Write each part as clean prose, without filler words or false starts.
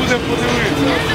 буде подивитися.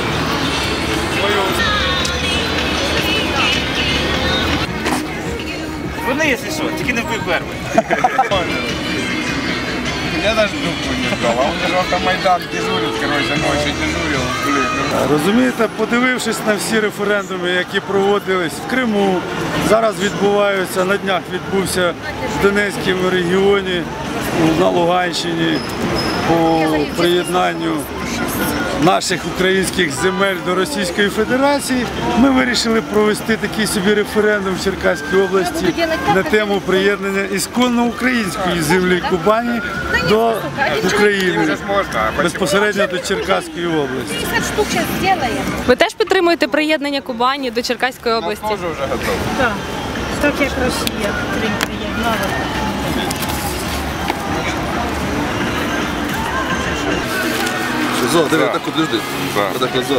Вони, якщо що, тільки не вбив перший. Я даже трубку не брал, а он же автомайдан дежурит, короче, ночью дежурил. Розумієте, подивившись на всі референдуми, які проводились в Криму, зараз відбуваються, на днях відбувся в Донецькому регіоні, на Луганщині по приєднанню наших українських земель до Російської Федерації, ми вирішили провести такий собі референдум в Черкаській області на тему приєднання ісконно української землі Кубані до України, безпосередньо до Черкаської області. Ви теж підтримуєте приєднання Кубані до Черкаської області? Теж вже готовий. Так, так як Росія Крим приєднала. Зо, диви, так подожди. Так зо.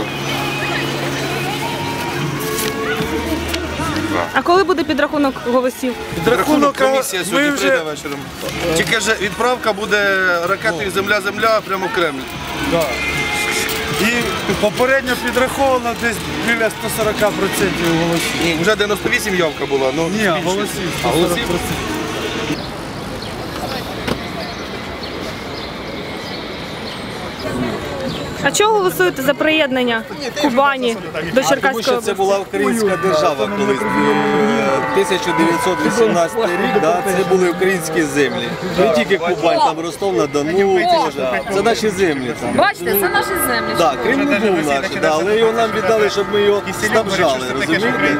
А коли буде підрахунок голосів? Підрахунок комісія сьогодні прийде вечором. Тільки ж відправка буде ракетою Земля-Земля прямо в Кремль. І попередньо підраховано десь біля 140% голосів. Ні, вже 98 явка була. Ну, Ні, голосів 140%. А чого голосуєте за приєднання Кубані до Тому Черкаської що це області? була українська держава колись. 1918 рік, да, це були українські землі. Не тільки Кубань, там Ростов-на-Дону, це наші землі. Там. Бачите, це наші землі. Да, Крим не був наш, да, але його нам віддали, щоб ми його снабжали, розумієте?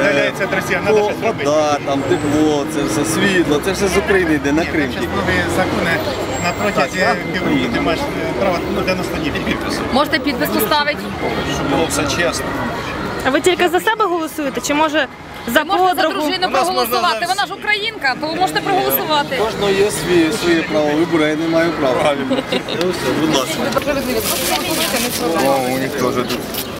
Вода, там тепло, це все світло, це все з України йде на Крим. Закони на протязі півроку ти маєш право 90 днів підпису. Можете підпис поставити? Щоб було все чесно. А ви тільки за себе голосуєте? Чи може за Можна за подругу? дружину проголосувати, вона ж українка, то ви можете проголосувати. Кожного є своє право вибору, я не маю права. Ну все, будь ласка. О, у них теж тут.